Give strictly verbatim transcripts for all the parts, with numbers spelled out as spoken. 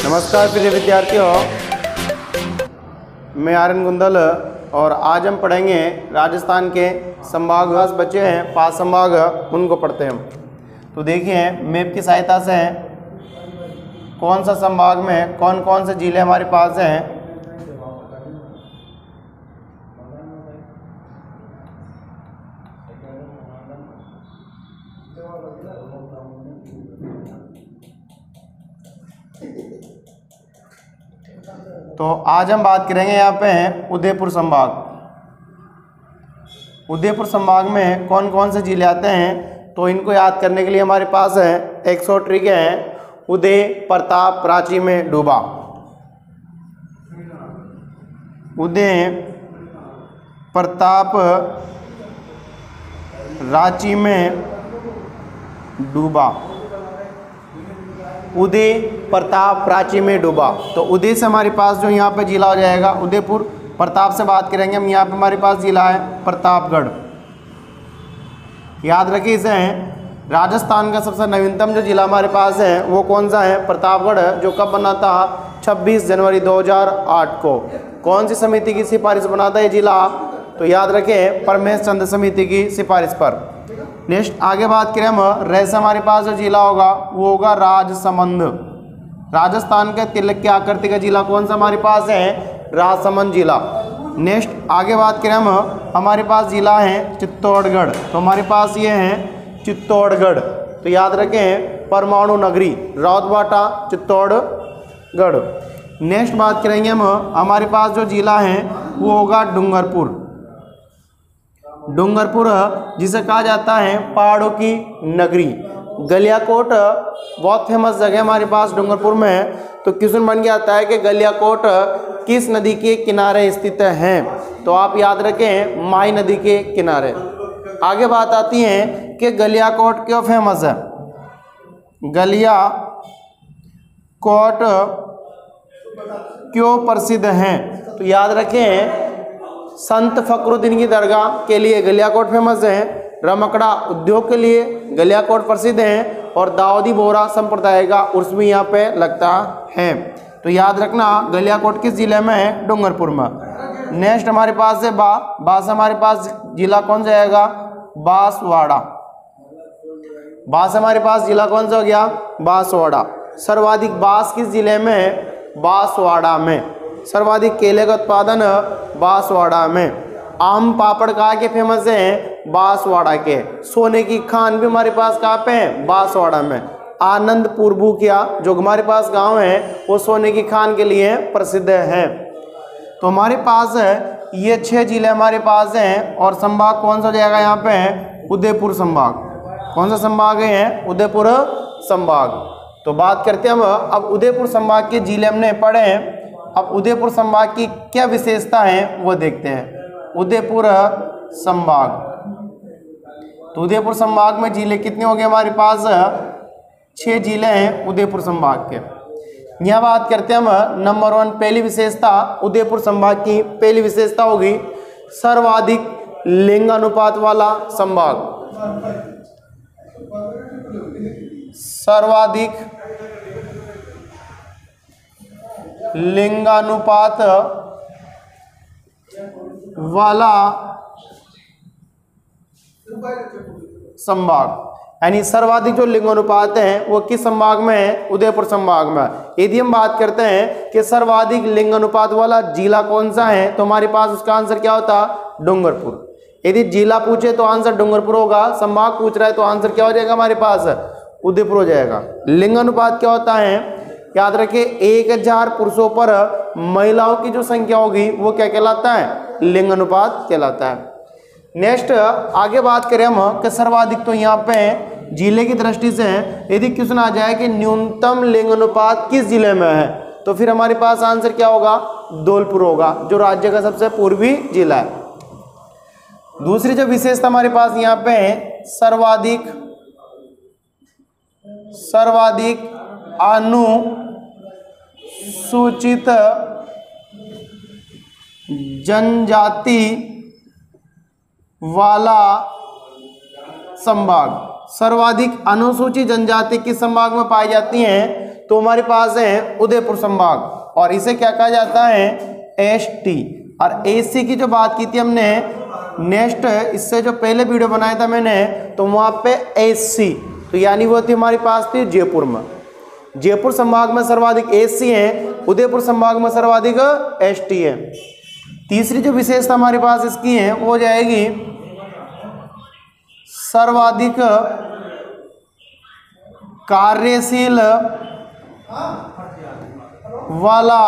नमस्कार प्रिय विद्यार्थियों, मैं आर्यन गुंदल और आज हम पढ़ेंगे राजस्थान के संभाग। दस बच्चे हैं, पांच संभाग उनको पढ़ते हैं हम। तो देखिए मैप की सहायता से कौन सा संभाग में कौन कौन से जिले हमारे पास हैं। तो आज हम बात करेंगे यहाँ पे उदयपुर संभाग। उदयपुर संभाग में कौन कौन से जिले आते हैं, तो इनको याद करने के लिए हमारे पास है एक सौ ट्रिक है। उदय, प्रताप, रांची में डूबा। उदय, प्रताप, रांची में डूबा। उदय, प्रताप, रांची में डूबा। तो उदय से हमारे पास जो यहाँ पे जिला हो जाएगा उदयपुर। प्रताप से बात करेंगे हम, यहाँ पे हमारे पास जिला है प्रतापगढ़। याद रखिए इसे हैं। राजस्थान का सबसे नवीनतम जो जिला हमारे पास है वो कौन सा है? प्रतापगढ़, जो कब बना था? छब्बीस जनवरी दो हज़ार आठ को। कौन सी समिति की सिफारिश बना था ये जिला? तो याद रखें परमेश चंद्र समिति की सिफारिश पर। नेक्स्ट आगे बात करें हम, रह से हमारे पास जो जिला होगा वो होगा राजसमंद। राजस्थान के तिलक की आकृति का जिला कौन सा हमारे पास है? राजसमंद जिला। नेक्स्ट आगे बात करें हम, हमारे पास जिला है चित्तौड़गढ़। तो हमारे पास ये है चित्तौड़गढ़। तो याद रखें परमाणु नगरी, राउतबाटा, चित्तौड़गढ़। नेक्स्ट बात करेंगे हम, हमारे पास जो जिला है वो होगा डूंगरपुर। डूंगरपुर जिसे कहा जाता है पहाड़ों की नगरी। गलियाकोट बहुत फेमस जगह हमारे पास डूंगरपुर में है। तो क्वेश्चन बन के आता है कि गलियाकोट किस नदी के किनारे स्थित है? तो आप याद रखें माई नदी के किनारे। आगे बात आती है कि गलियाकोट क्यों फेमस है? गलियाकोट क्यों प्रसिद्ध है? तो याद रखें संत फखरुद्दीन की दरगाह के लिए गलियाकोट फेमस है। रमकड़ा उद्योग के लिए गलियाकोट प्रसिद्ध है। और दाऊदी बोहरा संप्रदाय का उर्स भी यहाँ पे लगता है। तो याद रखना गलियाकोट किस जिले में है? डूंगरपुर में। नेक्स्ट हमारे पास है बा बा से हमारे पास जिला कौन सा आएगा? बांसवाड़ा। बा से हमारे पास जिला कौन सा हो गया? बांसवाड़ा। सर्वाधिक बांस किस जिले में है? बांसवाड़ा में। सर्वाधिक केले का उत्पादन बांसवाड़ा में। आम पापड़ कहाँ के फेमस हैं? बांसवाड़ा के। सोने की खान भी हमारे पास कहाँ पे है? बांसवाड़ा में। आनंदपुर भूकिया जो हमारे पास गांव है वो सोने की खान के लिए प्रसिद्ध है। तो हमारे पास ये छह जिले हमारे पास हैं। और संभाग कौन सा जाएगा यहाँ पे है? उदयपुर संभाग। कौन सा संभाग है? उदयपुर संभाग। तो बात करते हैं हम अब उदयपुर संभाग के जिले हमने पढ़े हैं। अब उदयपुर संभाग की क्या विशेषता है वो देखते हैं। उदयपुर संभाग, तो उदयपुर संभाग में जिले कितने हो गए हमारे पास? छह जिले हैं उदयपुर संभाग के। यहाँ बात करते हैं हम नंबर वन, पहली विशेषता उदयपुर संभाग की पहली विशेषता होगी सर्वाधिक लिंग अनुपात वाला संभाग। सर्वाधिक लिंगानुपात वाला संभाग, यानी सर्वाधिक जो लिंगानुपात है वो किस संभाग में है? उदयपुर संभाग में। यदि हम बात करते हैं कि सर्वाधिक लिंगानुपात वाला जिला कौन सा है, तो हमारे पास उसका आंसर क्या होता? डूंगरपुर। यदि जिला पूछे तो आंसर डूंगरपुर होगा। संभाग पूछ रहा है तो आंसर क्या हो जाएगा हमारे पास? उदयपुर हो जाएगा। लिंगानुपात क्या होता है? याद रखिए एक हजार पुरुषों पर महिलाओं की जो संख्या होगी वो क्या कहलाता है? लिंग अनुपात कहलाता है। नेक्स्ट आगे बात करें हम कि सर्वाधिक, तो यहाँ पे जिले की दृष्टि से यदि क्वेश्चन आ जाए कि न्यूनतम लिंग अनुपात किस जिले में है, तो फिर हमारे पास आंसर क्या होगा? धौलपुर होगा, जो राज्य का सबसे पूर्वी जिला है। दूसरी जो विशेषता हमारे पास यहाँ पे है सर्वाधिक सर्वाधिक अनुसूचित जनजाति वाला संभाग। सर्वाधिक अनुसूचित जनजाति किस संभाग में पाई जाती हैं? तो हमारे पास है उदयपुर संभाग, और इसे क्या कहा जाता है, एस टी। और एस सी की जो बात की थी हमने नेक्स्ट, इससे जो पहले वीडियो बनाया था मैंने, तो वहाँ पे एस सी, तो यानी वो थी हमारे पास थी जयपुर में। जयपुर संभाग में सर्वाधिक एस सी है, उदयपुर संभाग में सर्वाधिक एस टी है। तीसरी जो विशेषता हमारे पास इसकी है वो हो जाएगी सर्वाधिक कार्यशील वाला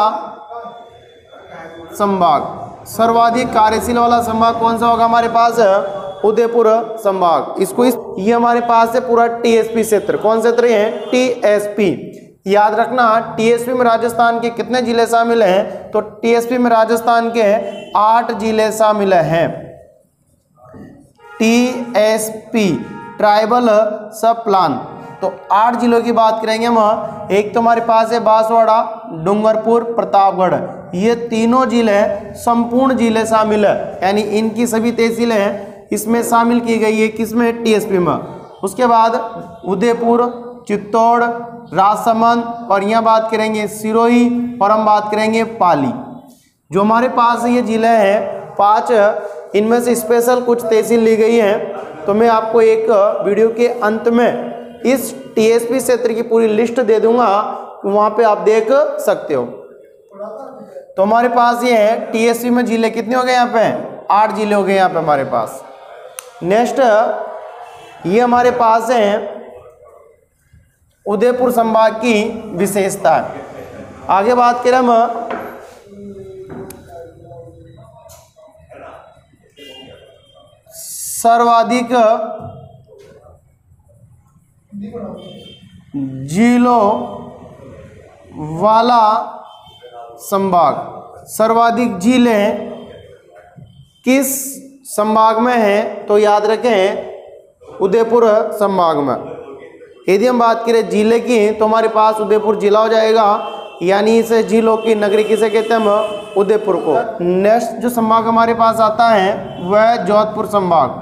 संभाग। सर्वाधिक कार्यशील वाला संभाग कौन सा होगा हमारे पास, उदयपुर संभाग। इसको इस ये हमारे पास है पूरा टीएसपी क्षेत्र। कौन क्षेत्र है, टीएसपी। याद रखना टीएसपी में राजस्थान के कितने जिले शामिल हैं, तो टीएसपी में राजस्थान के आठ जिले शामिल हैं। टीएसपी ट्राइबल सब प्लान, तो आठ जिलों की बात करेंगे हम। एक तो हमारे पास है बांसवाड़ा, डूंगरपुर, प्रतापगढ़, ये तीनों जिले संपूर्ण जिले शामिल है, यानी इनकी सभी तहसीलें इसमें शामिल की गई है, किसमें, टीएसपी में। उसके बाद उदयपुर, चित्तौड़, राजसमंद, और यहाँ बात करेंगे सिरोही, और हम बात करेंगे पाली। जो हमारे पास ये जिले हैं पांच, इनमें से स्पेशल कुछ तहसील ली गई हैं। तो मैं आपको एक वीडियो के अंत में इस टीएसपी क्षेत्र की पूरी लिस्ट दे दूंगा, वहाँ पे आप देख सकते हो। तो हमारे पास ये है टीएसपी में जिले कितने हो गए, यहाँ पे आठ जिले हो गए यहाँ पे हमारे पास। नेक्स्ट ये हमारे पास है उदयपुर संभाग की विशेषता। आगे बात करें हम सर्वाधिक जिलों वाला संभाग। सर्वाधिक जिले किस संभाग में है, तो याद रखें उदयपुर संभाग में। यदि हम बात करें जिले की, तो हमारे पास उदयपुर जिला हो जाएगा, यानी इसे जिलों की नगरी किसे कहते हैं हम, उदयपुर को। नेक्स्ट जो संभाग हमारे पास आता है वह जोधपुर संभाग।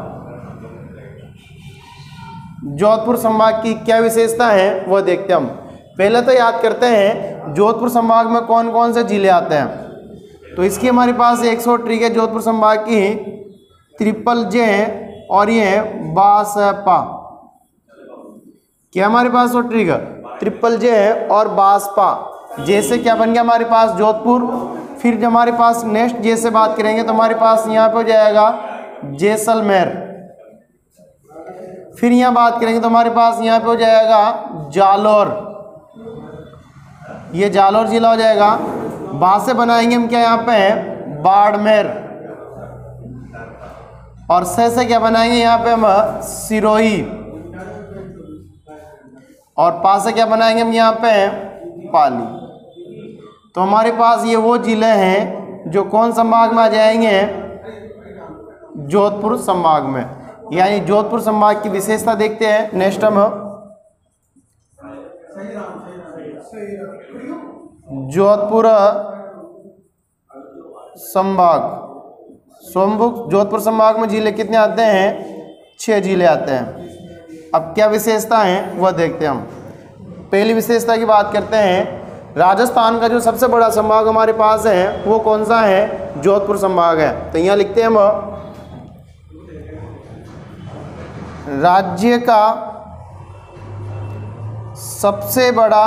जोधपुर संभाग की क्या विशेषता है वो देखते हैं हम। पहले तो याद करते हैं जोधपुर संभाग में कौन कौन से जिले आते हैं। तो इसकी हमारे पास एक सौ ट्रिक है जोधपुर संभाग की, ट्रिपल जे और ये बासपा। क्या हमारे पास सौ ट्रिक ट्रिपल जे और बासपा। जैसे क्या बन गया हमारे पास जोधपुर। फिर जब हमारे पास नेक्स्ट जे से बात करेंगे तो हमारे पास यहाँ पे हो जाएगा जैसलमेर। फिर यहाँ बात करेंगे तो हमारे पास यहाँ पे हो जाएगा जालौर, ये जालौर जिला हो जाएगा। वहाँ से बनाएंगे हम क्या यहाँ पे बाड़मेर, और से से क्या बनाएंगे यहाँ पे हम सिरोही, और पा से क्या बनाएंगे हम यहाँ पे पाली। तो हमारे पास ये वो जिले हैं जो कौन संभाग में आ जाएंगे, जोधपुर संभाग में। यानी जोधपुर संभाग की विशेषता देखते हैं। नेक्स्ट हम जोधपुर संभाग। सोमभुक जोधपुर संभाग में जिले कितने आते हैं, छह जिले आते हैं। अब क्या विशेषता है वह देखते हैं हम। पहली विशेषता की बात करते हैं, राजस्थान का जो सबसे बड़ा संभाग हमारे पास है वो कौन सा है, जोधपुर संभाग है। तो यहाँ लिखते हैं हम राज्य का सबसे बड़ा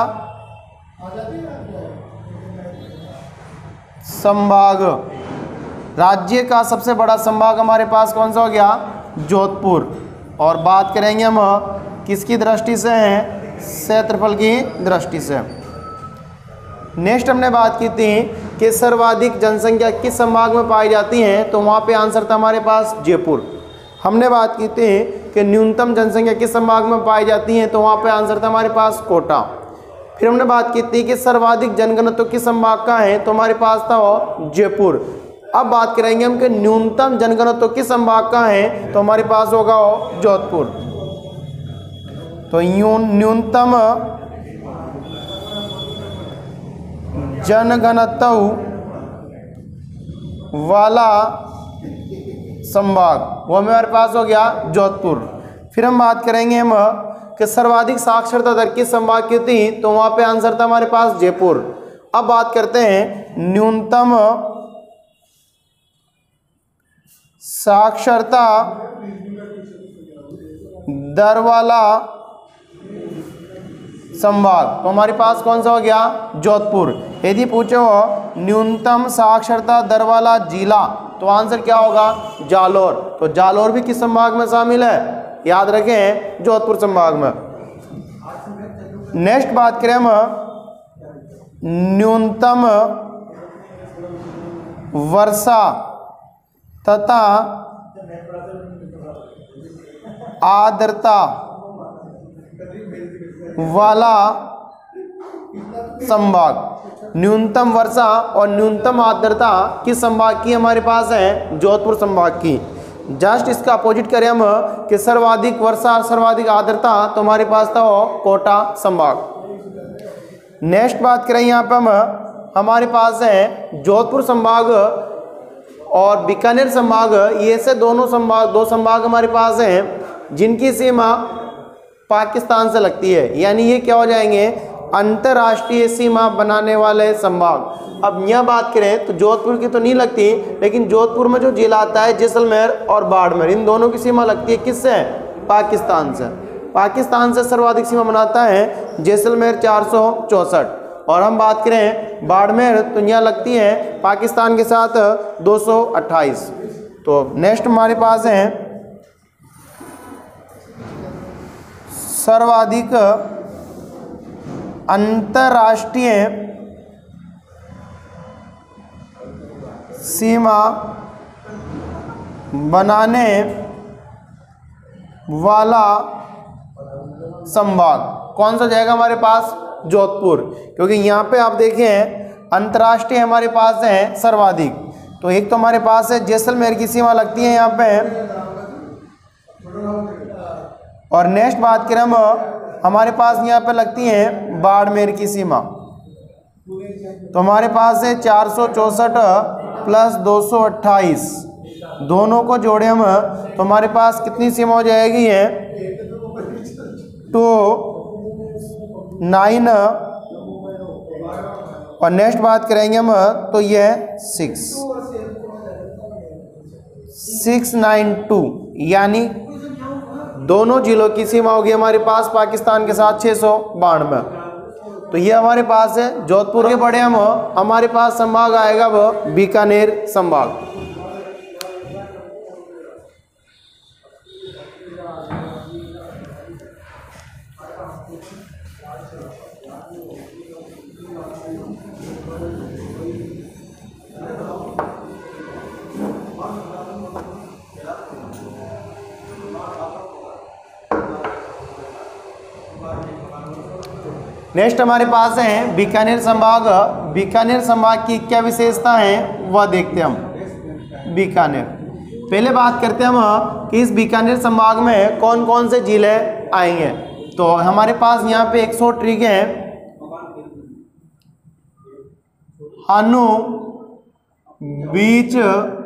संभाग। राज्य का सबसे बड़ा संभाग हमारे पास कौन सा हो गया, जोधपुर। और बात करेंगे हम किसकी दृष्टि से है, क्षेत्रफल की दृष्टि से। नेक्स्ट हमने बात की थी कि सर्वाधिक जनसंख्या किस संभाग में पाई जाती है, तो वहाँ पे आंसर था हमारे पास जयपुर। हमने बात की थी कि न्यूनतम जनसंख्या किस संभाग में पाई जाती है, तो वहाँ पे आंसर था हमारे पास कोटा। फिर हमने बात की थी कि सर्वाधिक जनघनत्व किस संभाग का है, तो हमारे पास था वो जयपुर। अब बात करेंगे हम कि न्यूनतम जनघनत्व किस संभाग का है, तो हमारे पास होगा वो जोधपुर। तो न्यूनतम जनघनत्व वाला संभाग वो हमारे पास हो गया जोधपुर। फिर हम बात करेंगे हम कि सर्वाधिक साक्षरता दर किस संभाग की थी, तो वहां पे आंसर था हमारे पास जयपुर। अब बात करते हैं न्यूनतम साक्षरता दर वाला संभाग, तो हमारे पास कौन सा हो गया, जोधपुर। यदि पूछो न्यूनतम साक्षरता दर वाला जिला, तो आंसर क्या होगा, जालोर। तो जालोर भी किस संभाग में शामिल है, याद रखें जोधपुर संभाग में। नेक्स्ट बात करें हम न्यूनतम वर्षा तथा आर्द्रता वाला संभाग। न्यूनतम वर्षा और न्यूनतम आर्द्रता किस संभाग की हमारे पास है, जोधपुर संभाग की। जस्ट इसका अपोजिट करें हम कि सर्वाधिक वर्षा और सर्वाधिक आर्द्रता, तो हमारे पास था वो कोटा संभाग। नेक्स्ट बात करें यहाँ पे हम, हमारे पास है जोधपुर संभाग और बीकानेर संभाग, ये से दोनों संभाग, दो संभाग हमारे पास हैं जिनकी सीमा पाकिस्तान से लगती है, यानी ये क्या हो जाएंगे, अंतर्राष्ट्रीय सीमा बनाने वाले संभाग। अब यह बात करें तो जोधपुर की तो नहीं लगती, लेकिन जोधपुर में जो जिला आता है जैसलमेर और बाड़मेर, इन दोनों की सीमा लगती है किससे, पाकिस्तान से। पाकिस्तान से सर्वाधिक सीमा बनाता है जैसलमेर चार सौ चौंसठ, और हम बात करें बाड़मेर तो यहाँ लगती है पाकिस्तान के साथ दो सौ अट्ठाईस। तो नेक्स्ट हमारे पास है सर्वाधिक अंतर्राष्ट्रीय सीमा बनाने वाला संभाग कौन सा जाएगा हमारे पास, जोधपुर, क्योंकि यहाँ पे आप देखें अंतर्राष्ट्रीय हमारे पास है सर्वाधिक। तो एक तो हमारे पास है जैसलमेर की सीमा लगती है यहाँ पे, और नेक्स्ट बात करें हम, हमारे पास यहाँ पे लगती है बाड़मेर की सीमा। तो हमारे पास है चार सौ चौंसठ प्लस दो सौ अट्ठाईस, दोनों को जोड़े हम तो हमारे पास कितनी सीमा हो जाएगी है, टू नाइन, और नेक्स्ट बात करेंगे हम तो ये है सिक्स सिक्स नाइन टू, यानी दोनों जिलों की सीमा होगी हमारे पास पाकिस्तान के साथ छः सौ बानवे। तो ये हमारे पास है जोधपुर के बड़े हम, हमारे पास संभाग आएगा वो बीकानेर संभाग। नेक्स्ट हमारे पास है बीकानेर संभाग। बीकानेर संभाग की क्या विशेषता है वह देखते हैं हम। बीकानेर, पहले बात करते हैं हम कि इस बीकानेर संभाग में कौन कौन से जिले आएंगे। तो हमारे पास यहाँ पे एक सौ ट्रिक है, हानू, बीच,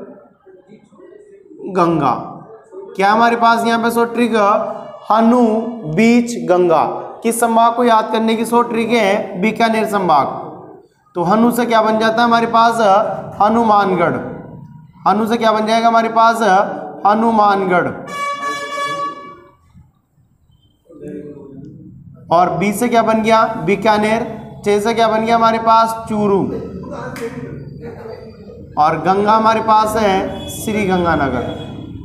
गंगा। क्या हमारे पास यहाँ पे सौ ट्रिक, हानू, बीच, गंगा। किस संभाग को याद करने की सौ ट्रिक है, बीकानेर संभाग। तो हनु से क्या बन जाता है हमारे पास, हनुमानगढ़। हनु से क्या बन जाएगा हमारे पास, हनुमानगढ़। और बी से क्या बन गया, बीकानेर। चे से क्या बन गया हमारे पास, चूरू। और गंगा हमारे पास है श्री गंगानगर।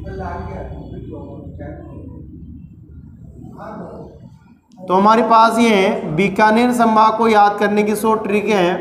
तो हमारे पास ये बीकानेर संभाग को याद करने की सौ ट्रिक है,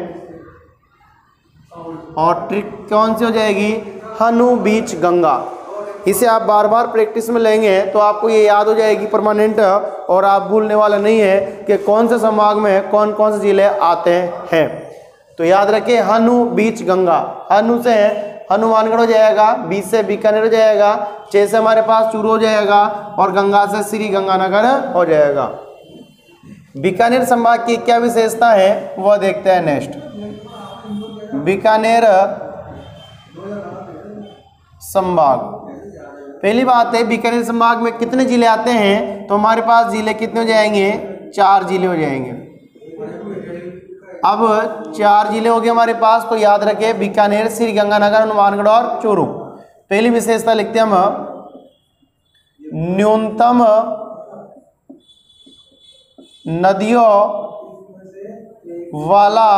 और ट्रिक कौन सी हो जाएगी, हनु, बीच, गंगा। इसे आप बार बार प्रैक्टिस में लेंगे तो आपको ये याद हो जाएगी परमानेंट, और आप भूलने वाला नहीं है कि कौन से संभाग में कौन कौन से जिले आते हैं। तो याद रखें हनु, बीच, गंगा। हनु से हनुमानगढ़ हो जाएगा, बीच से बीकानेर हो जाएगा, चे से हमारे पास चूरू हो जाएगा, और गंगा से श्री गंगानगर हो जाएगा। बीकानेर संभाग की क्या विशेषता है वह देखते हैं नेक्स्ट। बीकानेर संभाग पहली बात है बीकानेर संभाग में कितने जिले आते हैं, तो हमारे पास जिले कितने हो जाएंगे, चार जिले हो जाएंगे। अब चार जिले हो गए हमारे पास, तो याद रखें बीकानेर, श्रीगंगानगर, हनुमानगढ़ और चूरू। पहली विशेषता लिखते हैं हम, न्यूनतम नदियों वाला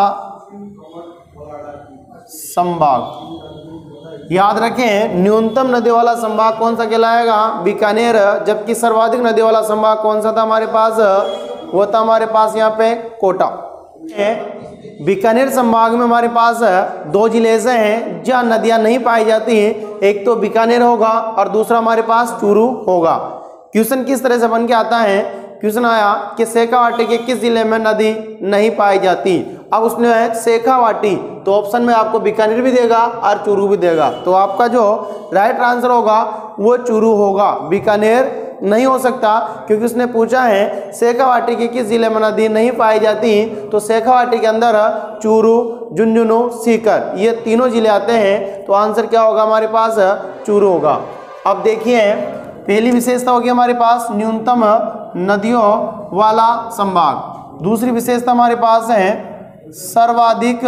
संभाग। याद रखें न्यूनतम नदी वाला संभाग कौन सा कहलाएगा, बीकानेर। जबकि सर्वाधिक नदी वाला संभाग कौन सा था हमारे पास, वो था हमारे पास यहाँ पे कोटा। बीकानेर संभाग में हमारे पास दो जिले ऐसे हैं जहाँ नदियाँ नहीं पाई जाती हैं, एक तो बीकानेर होगा और दूसरा हमारे पास चूरू होगा। क्वेश्चन किस तरह से बन के आता है, क्वेश्चन आया कि शेखावाटी के किस जिले में नदी नहीं पाई जाती। अब उसने है शेखावाटी, तो ऑप्शन में आपको बीकानेर भी देगा और चूरू भी देगा, तो आपका जो राइट आंसर होगा वो चूरू होगा, बीकानेर नहीं हो सकता, क्योंकि उसने पूछा है शेखावाटी के किस जिले में नदी नहीं पाई जाती, तो शेखावाटी के अंदर चूरू, झुंझुनू, सीकर ये तीनों जिले आते हैं, तो आंसर क्या होगा हमारे पास, चूरू होगा। अब देखिए पहली विशेषता होगी हमारे पास न्यूनतम नदियों वाला संभाग। दूसरी विशेषता हमारे पास है सर्वाधिक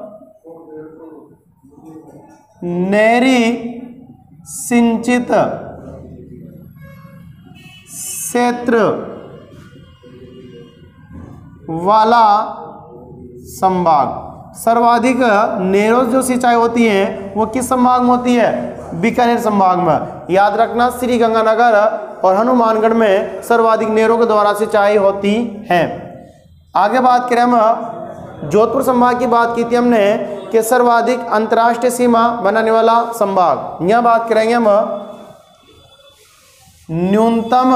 नहरी सिंचित क्षेत्र वाला संभाग। सर्वाधिक नहरों जो सिंचाई होती है वो किस संभाग में होती है, बीकानेर संभाग में। याद रखना श्रीगंगानगर और हनुमानगढ़ में सर्वाधिक नहरों के द्वारा सिंचाई होती है। आगे बात करें हम जोधपुर संभाग की बात की थी हमने कि सर्वाधिक अंतर्राष्ट्रीय सीमा बनाने वाला संभाग। यहाँ बात करेंगे हम न्यूनतम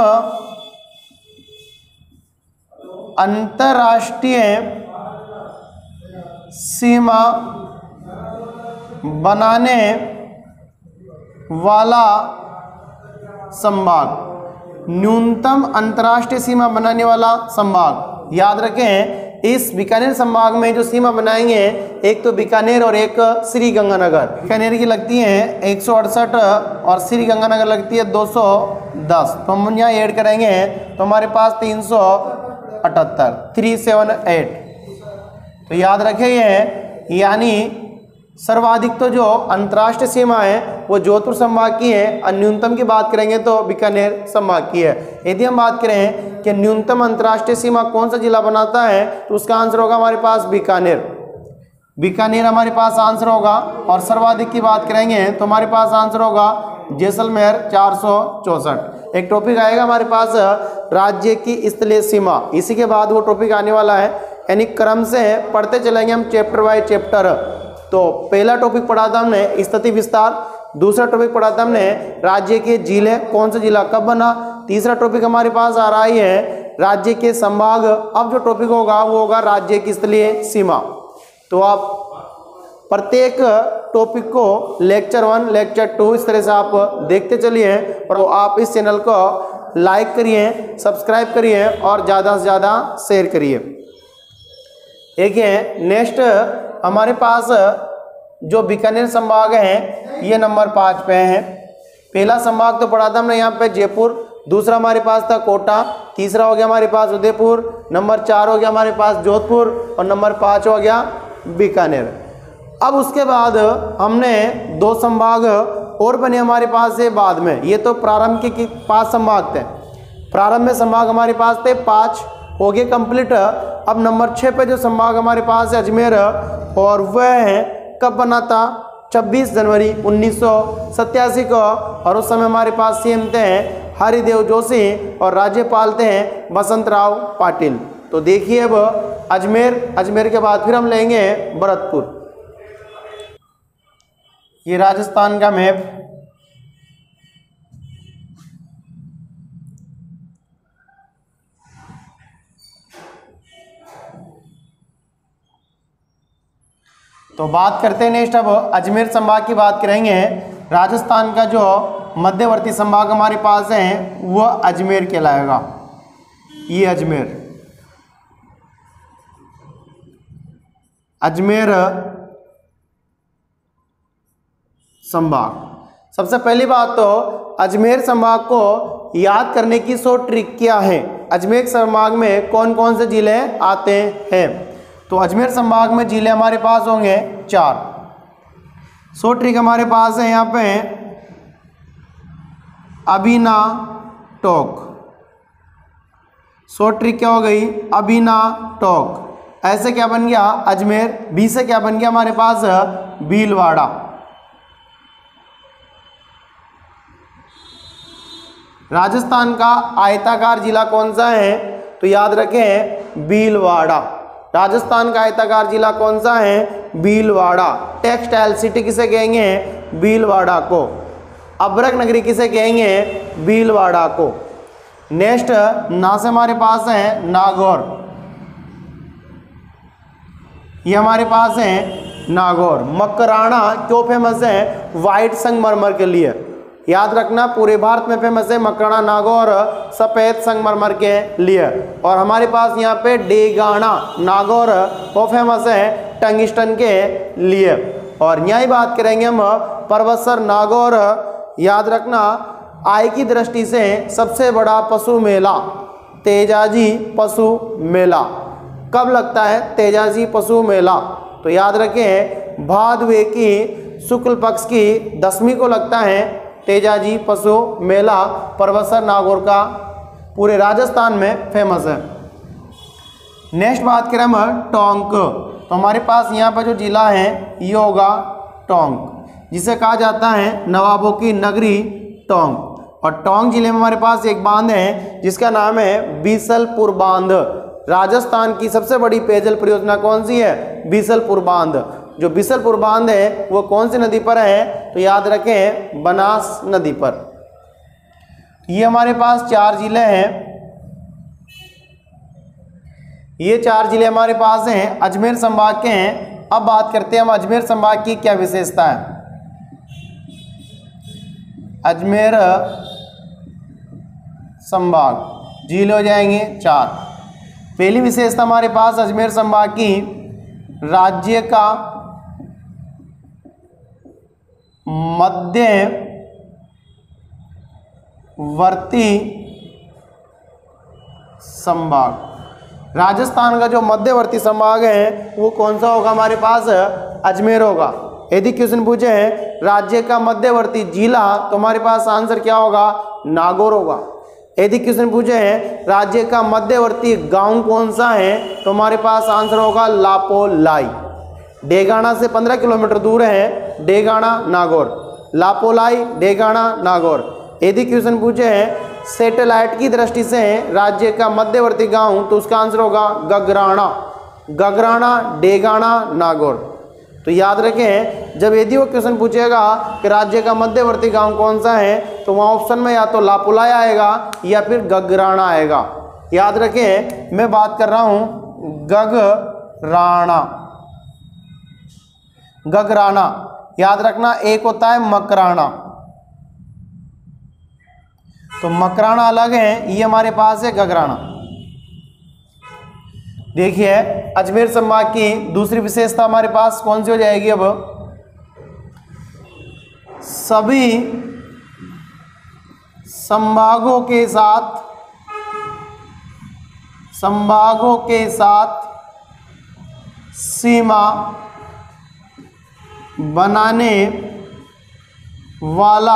अंतर्राष्ट्रीय सीमा बनाने वाला संभाग। न्यूनतम अंतर्राष्ट्रीय सीमा बनाने वाला संभाग। याद रखें इस बीकानेर संभाग में जो सीमा बनाएंगे एक तो बीकानेर और एक श्री गंगानगर। बीकानेर की लगती है एक सौ अड़सठ और श्री गंगानगर लगती है दो सौ दस, तो हम यहाँ ऐड करेंगे तो हमारे पास तीन सौ अठहत्तर थ्री सेवन एट। तो याद रखें ये यानी सर्वाधिक तो जो अंतर्राष्ट्रीय सीमा है वो जोधपुर संभाग की है और न्यूनतम की बात करेंगे तो बीकानेर संभाग की है। यदि हम बात करें कि न्यूनतम अंतर्राष्ट्रीय सीमा कौन सा जिला बनाता है तो उसका आंसर होगा हमारे पास बीकानेर। बीकानेर हमारे पास आंसर होगा। और सर्वाधिक की बात करेंगे तो हमारे पास आंसर होगा जैसलमेर चार सौ चौसठ। एक टॉपिक आएगा हमारे पास राज्य की स्थलीय सीमा, इसी के बाद वो टॉपिक आने वाला है, यानी क्रम से पढ़ते चलेंगे हम चैप्टर बाय चैप्टर। तो पहला टॉपिक पढ़ा था हमने स्थिति विस्तार, दूसरा टॉपिक पढ़ा था हमने राज्य के जिले, कौन सा जिला कब बना, तीसरा टॉपिक हमारे पास आ रहा है राज्य के संभाग। अब जो टॉपिक होगा वो होगा राज्य की स्थलीय सीमा। तो आप प्रत्येक टॉपिक को लेक्चर वन लेक्चर टू इस तरह से आप देखते चलिए और आप इस चैनल को लाइक करिए, सब्सक्राइब करिए और ज़्यादा से ज़्यादा शेयर करिए। देखिए नेक्स्ट हमारे पास जो बीकानेर संभाग है ये नंबर पाँच पे है। पहला संभाग तो पढ़ा था हमने यहाँ पे जयपुर, दूसरा हमारे पास था कोटा, तीसरा हो गया हमारे पास उदयपुर, नंबर चार हो गया हमारे पास जोधपुर और नंबर पाँच हो गया बीकानेर। अब उसके बाद हमने दो संभाग और बने हमारे पास से बाद में, ये तो प्रारंभ के पांच संभाग थे। प्रारंभ में संभाग हमारे पास थे पाँच, हो गए कंप्लीट। अब नंबर छः पे जो संभाग हमारे पास है अजमेर, और वह है कब बना था छब्बीस जनवरी उन्नीस सौ सत्तासी को, और उस समय हमारे पास सीएम थे हरिदेव जोशी और राज्यपाल थे बसंत राव पाटिल। तो देखिए अब अजमेर, अजमेर के बाद फिर हम लेंगे भरतपुर। ये राजस्थान का मैप, तो बात करते हैं नेक्स्ट। अब अजमेर संभाग की बात करेंगे। राजस्थान का जो मध्यवर्ती संभाग हमारे पास है वह अजमेर कहलाएगा। ये अजमेर अजमेर संभाग। सबसे पहली बात तो अजमेर संभाग को याद करने की सौ ट्रिक क्या है। अजमेर संभाग में कौन कौन से जिले आते हैं? तो अजमेर संभाग में जिले हमारे पास होंगे चार। सौ ट्रिक हमारे पास है यहाँ पे अबीना टोक। सौ ट्रिक क्या हो गई? अबीना टोक। ऐसे क्या बन गया? अजमेर। बी से क्या बन गया हमारे पास? भीलवाड़ा। राजस्थान का आयताकार जिला कौन सा है? तो याद रखें भीलवाड़ा। राजस्थान का आयताकार जिला कौन सा है? भीलवाड़ा। टेक्सटाइल सिटी किसे कहेंगे? भीलवाड़ा को। अब्रक नगरी किसे कहेंगे? भीलवाड़ा को। नेक्स्ट ना से हमारे पास है नागौर। ये हमारे पास है नागौर। मकराना क्यों फेमस है? वाइट संगमरमर के लिए। याद रखना पूरे भारत में फेमस है मकराना नागौर सफ़ेद संगमरमर के लिए। और हमारे पास यहाँ पे डेगाना नागौर वो फेमस है टंगिस्टन के लिए। और यहाँ ही बात करेंगे हम परबतसर नागौर। याद रखना आय की दृष्टि से सबसे बड़ा पशु मेला तेजाजी पशु मेला कब लगता है? तेजाजी पशु मेला तो याद रखें भादवे की शुक्ल पक्ष की दसवीं को लगता है तेजाजी पशु मेला। परबतसर नागौर का पूरे राजस्थान में फेमस है। नेक्स्ट बात करें हम टोंक। तो हमारे पास यहाँ पर जो जिला है ये होगा टोंक, जिसे कहा जाता है नवाबों की नगरी टोंक। और टोंक जिले में हमारे पास एक बांध है जिसका नाम है बीसलपुर बांध। राजस्थान की सबसे बड़ी पेयजल परियोजना कौन सी है? बीसलपुर बांध। जो बीसलपुर बांध है वो कौन सी नदी पर है? तो याद रखें बनास नदी पर। ये हमारे पास चार जिले हैं। ये चार जिले हमारे पास हैं अजमेर संभाग के हैं। अब बात करते हैं हम अजमेर संभाग की क्या विशेषता है। अजमेर संभाग जिले हो जाएंगे चार। पहली विशेषता हमारे पास अजमेर संभाग की राज्य का मध्यवर्ती संभाग। राजस्थान का जो मध्यवर्ती संभाग है वो कौन सा होगा? हमारे पास अजमेर होगा। यदि क्वेश्चन पूछे हैं राज्य का मध्यवर्ती जिला तो हमारे पास आंसर क्या होगा? नागौर होगा। यदि क्वेश्चन पूछे हैं राज्य का मध्यवर्ती गांव कौन सा है तो हमारे पास आंसर होगा लापोलाई। डेगाना से पंद्रह किलोमीटर दूर है डेगाना नागौर। लापोलाई डेगाना नागौर। यदि क्वेश्चन पूछे हैं सैटेलाइट की दृष्टि से राज्य का मध्यवर्ती गांव तो उसका आंसर होगा गगराना। गगराना डेगाना नागौर। तो याद रखें जब यदि वो क्वेश्चन पूछेगा कि राज्य का मध्यवर्ती गांव कौन सा है तो वहाँ ऑप्शन में या तो लापोलाई आएगा या फिर गगराना आएगा। याद रखें मैं बात कर रहा हूँ गगराना। गगराना याद रखना एक होता है मकराना। तो मकराना अलग है, ये हमारे पास है गगराना। देखिए अजमेर संभाग की दूसरी विशेषता हमारे पास कौन सी हो जाएगी? अब सभी संभागों के साथ संभागों के साथ सीमा बनाने वाला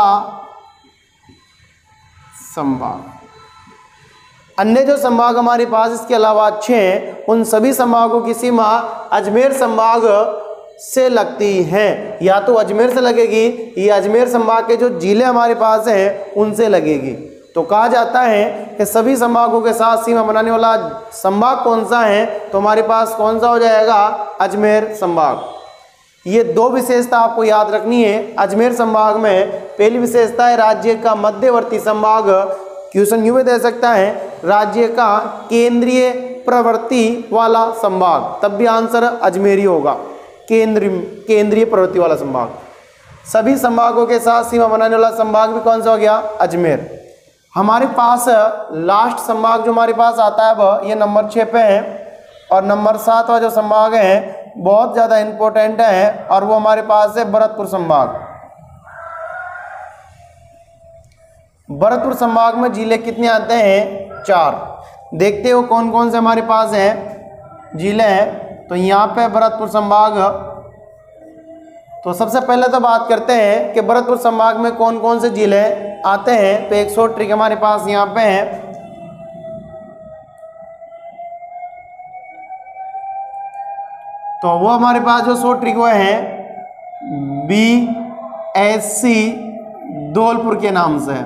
संभाग। अन्य जो संभाग हमारे पास इसके अलावा अच्छे हैं उन सभी संभागों की सीमा अजमेर संभाग से लगती हैं। या तो अजमेर से लगेगी या अजमेर संभाग के जो जिले हमारे पास हैं उनसे लगेगी। तो कहा जाता है कि सभी संभागों के साथ सीमा बनाने वाला संभाग कौन सा है तो हमारे पास कौन सा हो जाएगा? अजमेर संभाग। ये दो विशेषता आपको याद रखनी है अजमेर संभाग में। पहली विशेषता है राज्य का मध्यवर्ती संभाग। क्वेश्चन यूं भी दे सकता है राज्य का केंद्रीय प्रवृत्ति वाला संभाग, तब भी आंसर अजमेरी होगा। केंद्रीय केंद्रीय प्रवृत्ति वाला संभाग। सभी संभागों के साथ सीमा बनाने वाला संभाग भी कौन सा हो गया? अजमेर। हमारे पास लास्ट संभाग जो हमारे पास आता है वह ये नंबर छः पे है। और नंबर सात वाला जो संभाग है बहुत ज़्यादा इम्पोर्टेंट है और वो हमारे पास है भरतपुर संभाग। भरतपुर संभाग में जिले कितने आते हैं? चार। देखते हो कौन कौन से हमारे पास हैं जिले हैं। तो यहाँ पे भरतपुर संभाग, तो सबसे पहले तो बात करते हैं कि भरतपुर संभाग में कौन कौन से जिले आते हैं। तो एक सौ ट्रिक हमारे पास यहाँ पे है। तो वो हमारे पास जो सौ ट्रिक वो है बी एस सी धौलपुर के नाम से।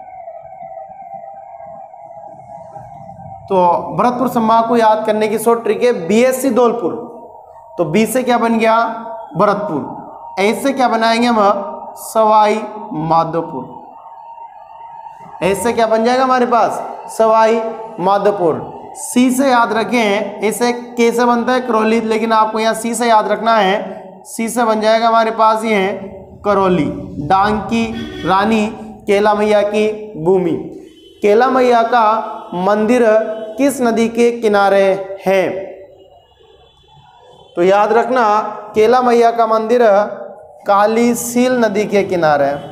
तो भरतपुर संभाग को याद करने की सौ ट्रिक है बी एस सी धौलपुर। तो बी से क्या बन गया? भरतपुर। एस से क्या बनाएंगे हम? सवाई माधोपुर। एस से क्या बन जाएगा हमारे पास? सवाई माधोपुर। सी से याद रखें, ऐसे के से बनता है करौली, लेकिन आपको यहाँ सी से याद रखना है। सी से बन जाएगा हमारे पास ये है करौली। डांग की रानी केला मैया की भूमि। केला मैया का मंदिर किस नदी के किनारे है? तो याद रखना केला मैया का मंदिर काली सील नदी के किनारे है।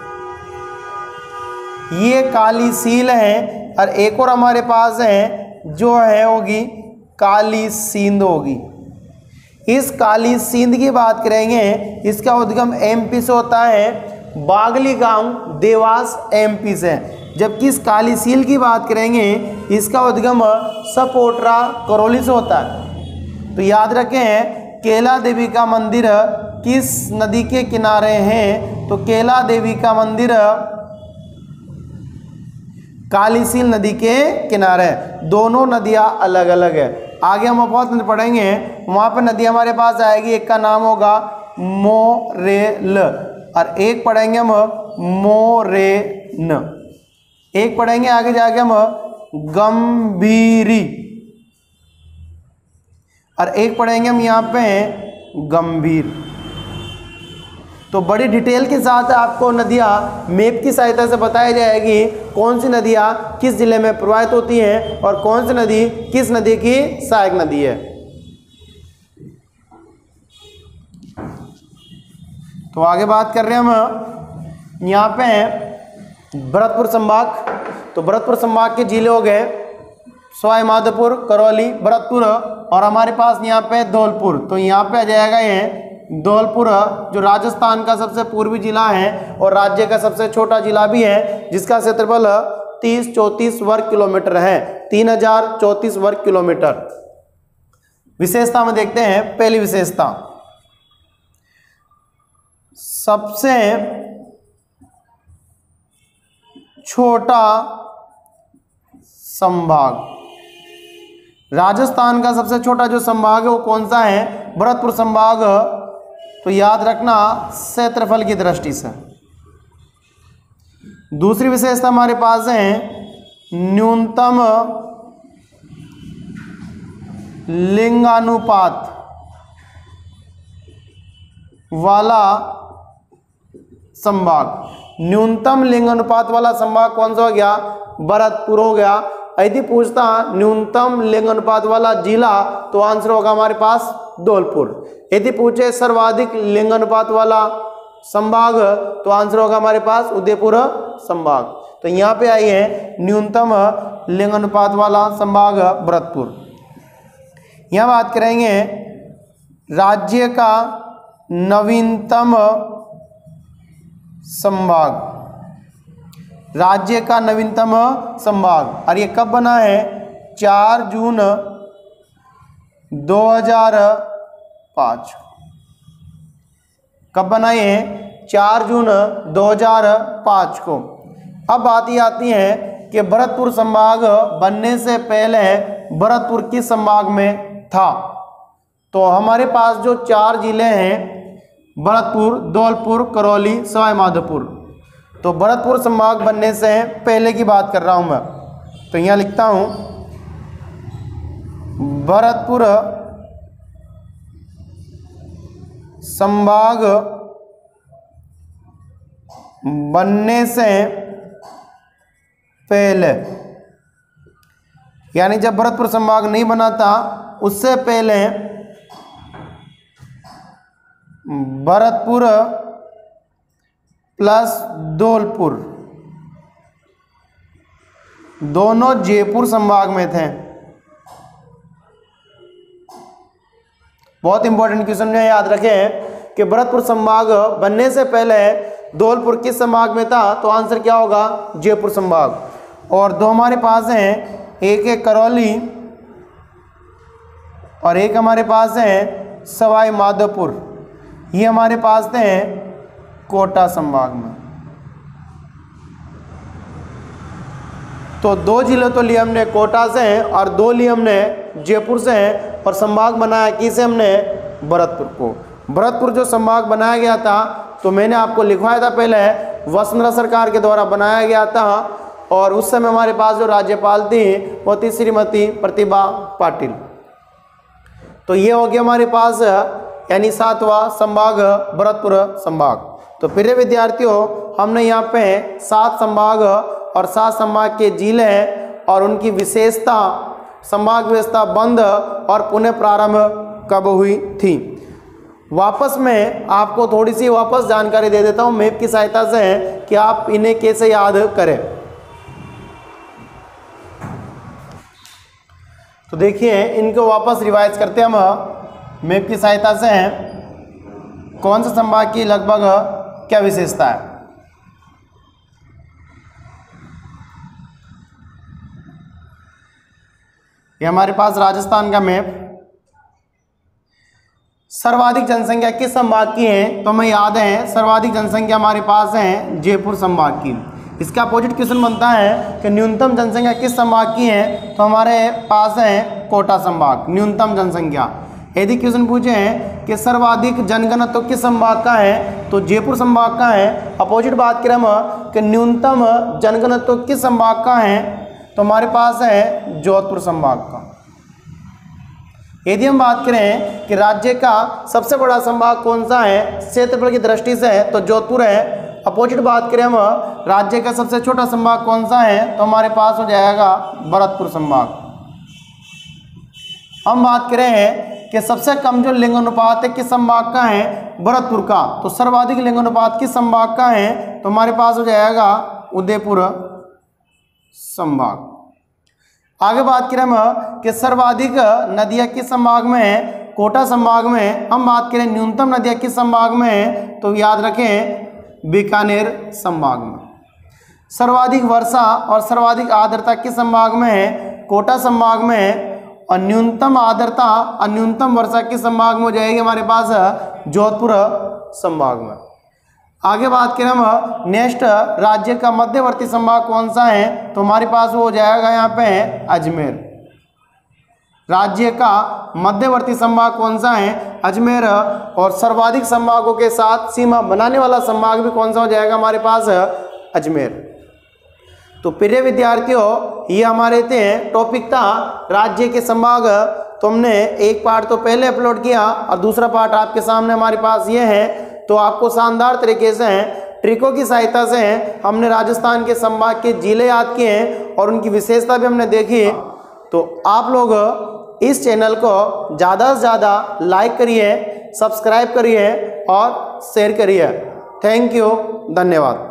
ये काली सील है। और एक और हमारे पास है जो है होगी काली सींध होगी। इस काली सींध की बात करेंगे, इसका उद्गम एमपी से होता है। बागली गांव देवास एमपी से। जबकि इस काली सील की बात करेंगे, इसका उद्गम सपोटरा करौली से होता है। तो याद रखें केला देवी का मंदिर किस नदी के किनारे है? तो केला देवी का मंदिर कालीसील नदी के किनारे। दोनों नदियां अलग अलग है। आगे हम बहुत नदी पढ़ेंगे, वहां पर नदी हमारे पास आएगी। एक का नाम होगा मोरेल और एक पढ़ेंगे हम मोरेन। एक पढ़ेंगे आगे जाके हम गंभीरी और एक पढ़ेंगे हम यहाँ पे गंभीर। तो बड़ी डिटेल के साथ आपको नदियाँ मैप की सहायता से बताई जाएगी कौन सी नदियाँ किस जिले में प्रवाहित होती हैं और कौन सी नदी किस नदी की सहायक नदी है। तो आगे बात कर रहे हैं हम यहाँ पे भरतपुर संभाग। तो भरतपुर संभाग के जिले हो गए सवाई माधोपुर, करौली, भरतपुर और हमारे पास यहाँ पे धौलपुर। तो यहाँ पे आ जाएगा ये धौलपुर, जो राजस्थान का सबसे पूर्वी जिला है और राज्य का सबसे छोटा जिला भी है, जिसका क्षेत्रफल तीस चौंतीस वर्ग किलोमीटर है। तीन हजार चौंतीस वर्ग किलोमीटर। विशेषता में देखते हैं। पहली विशेषता, सबसे छोटा संभाग। राजस्थान का सबसे छोटा जो संभाग है वो कौन सा है? भरतपुर संभाग। तो याद रखना क्षेत्रफल की दृष्टि से। दूसरी विशेषता हमारे पास है न्यूनतम लिंगानुपात वाला संभाग। न्यूनतम लिंगानुपात वाला संभाग कौन सा हो गया? भरतपुर हो गया। यदि पूछता न्यूनतम लिंगानुपात वाला जिला तो आंसर होगा हमारे पास धौलपुर। यदि पूछे सर्वाधिक लिंगानुपात वाला संभाग तो आंसर होगा हमारे पास उदयपुर संभाग। तो यहाँ पे आई है न्यूनतम लिंगानुपात वाला संभाग भरतपुर। यहाँ बात करेंगे राज्य का नवीनतम संभाग। राज्य का नवीनतम संभाग और ये कब बना है? चार जून दो हजार पाँच। कब बना ये? चार जून दो हजार पाँच को। अब बात ये आती है कि भरतपुर संभाग बनने से पहले भरतपुर किस संभाग में था? तो हमारे पास जो चार जिले हैं भरतपुर, धौलपुर, करौली, सवाई माधोपुर। तो भरतपुर संभाग बनने से पहले की बात कर रहा हूं मैं। तो यहाँ लिखता हूं भरतपुर संभाग बनने से पहले, यानी जब भरतपुर संभाग नहीं बना था उससे पहले भरतपुर प्लस धौलपुर दोनों जयपुर संभाग में थे। बहुत इंपॉर्टेंट क्वेश्चन है, याद रखें कि भरतपुर संभाग बनने से पहले धौलपुर किस संभाग में था, तो आंसर क्या होगा, जयपुर संभाग। और दो हमारे पास हैं, एक है करौली और एक हमारे पास है सवाई माधोपुर, ये हमारे पास थे कोटा संभाग में। तो दो जिले तो लिए हमने कोटा से हैं और दो लिए हमने जयपुर से हैं, और संभाग बनाया किसे हमने, भरतपुर को। भरतपुर जो संभाग बनाया गया था तो मैंने आपको लिखवाया था पहले, वसुंधरा सरकार के द्वारा बनाया गया था, और उस समय हमारे पास जो राज्यपाल थी वो थी श्रीमती प्रतिभा पाटिल। तो ये हो गया हमारे पास यानी सातवां संभाग भरतपुर संभाग। तो प्रिय विद्यार्थियों, हमने यहाँ पे सात संभाग और सात संभाग के जिले हैं और उनकी विशेषता, संभाग व्यवस्था बंद और पुनः प्रारंभ कब हुई थी। वापस मैं आपको थोड़ी सी वापस जानकारी दे देता हूँ मैप की सहायता से कि आप इन्हें कैसे याद करें। तो देखिए, इनको वापस रिवाइज करते हैं हम मैप की सहायता से, कौन सा संभाग की लगभग क्या विशेषता है। ये हमारे पास राजस्थान का मैप, सर्वाधिक जनसंख्या किस संभाग की है, तो हमें याद है सर्वाधिक जनसंख्या हमारे पास है जयपुर संभाग की। इसका अपोजिट क्वेश्चन बनता है कि न्यूनतम जनसंख्या किस संभाग की है, तो हमारे पास है कोटा संभाग न्यूनतम जनसंख्या। यदि क्वेश्चन पूछे हैं कि सर्वाधिक जनघनत्व किस संभाग का है, तो जयपुर संभाग का है। अपोजिट बात करें हम कि न्यूनतम जनघनत्व किस संभाग का है, तो हमारे पास है जोधपुर संभाग का। यदि हम बात करें कि राज्य का सबसे बड़ा संभाग कौन सा है क्षेत्रफल की दृष्टि से, तो जोधपुर है। अपोजिट बात करें हम राज्य का सबसे छोटा संभाग कौन सा है, तो हमारे पास हो जाएगा भरतपुर संभाग। हम बात करें कि सबसे कम जो लिंगानुपात है किस संभाग का है, भरतपुर का, तो सर्वाधिक लिंगानुपात किस संभाग का है, तो हमारे पास हो जाएगा उदयपुर संभाग। आगे बात करें हम कि सर्वाधिक नदियां किस संभाग में है, कोटा संभाग में। हम बात करें न्यूनतम नदियां किस संभाग में है, तो याद रखें बीकानेर संभाग में। सर्वाधिक वर्षा और सर्वाधिक आर्द्रता किस संभाग में है, कोटा संभाग में है। और न्यूनतम आर्द्रता और न्यूनतम वर्षा किस संभाग में हो जाएगी, हमारे पास जोधपुर संभाग में। आगे बात करें हम नेक्स्ट राज्य का मध्यवर्ती संभाग कौन सा है, तो हमारे पास वो हो जाएगा यहाँ पे है अजमेर। राज्य का मध्यवर्ती संभाग कौन सा है, अजमेर। और सर्वाधिक संभागों के साथ सीमा बनाने वाला संभाग भी कौन सा हो जाएगा, हमारे पास अजमेर। तो प्रिय विद्यार्थियों, ये हमारे थे टॉपिक था राज्य के संभाग। तो हमने एक पार्ट तो पहले अपलोड किया और दूसरा पार्ट आपके सामने हमारे पास ये है। तो आपको शानदार तरीके से ट्रिकों की सहायता से हमने राजस्थान के संभाग के जिले याद किए हैं और उनकी विशेषता भी हमने देखी। तो आप लोग इस चैनल को ज़्यादा से ज़्यादा लाइक करिए, सब्सक्राइब करिए और शेयर करिए। थैंक यू, धन्यवाद।